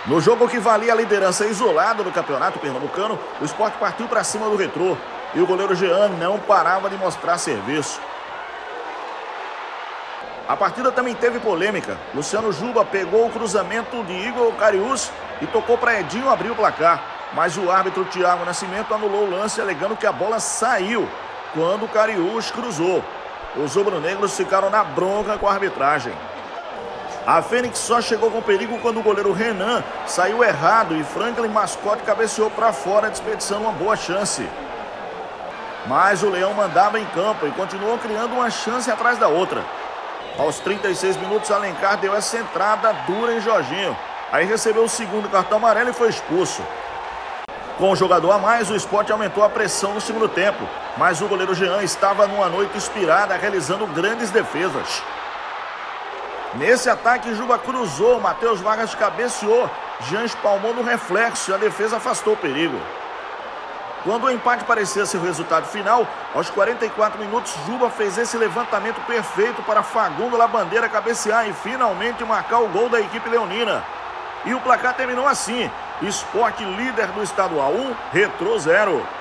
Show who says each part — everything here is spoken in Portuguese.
Speaker 1: No jogo que valia a liderança isolada do campeonato pernambucano, o Sport partiu para cima do Retrô e o goleiro Jean não parava de mostrar serviço. A partida também teve polêmica. Luciano Juba pegou o cruzamento de Igor Cariús e tocou para Edinho abrir o placar, mas o árbitro Thiago Nascimento anulou o lance alegando que a bola saiu quando o Cariús cruzou. Os rubro-negros ficaram na bronca com a arbitragem. A Fênix só chegou com perigo quando o goleiro Renan saiu errado e Franklin Mascote cabeceou para fora, desperdiçando uma boa chance. Mas o Leão mandava em campo e continuou criando uma chance atrás da outra. Aos 36 minutos, Alencar deu essa entrada dura em Jorginho. Aí recebeu o segundo cartão amarelo e foi expulso. Com o jogador a mais, o Sport aumentou a pressão no segundo tempo, mas o goleiro Jean estava numa noite inspirada, realizando grandes defesas. Nesse ataque, Juba cruzou, Matheus Vargas cabeceou, Jean espalmou no reflexo e a defesa afastou o perigo. Quando o empate parecia ser o resultado final, aos 44 minutos, Juba fez esse levantamento perfeito para Fagundo Labandeira cabecear e finalmente marcar o gol da equipe leonina. E o placar terminou assim: Sport líder do estadual 1, Retrô 0.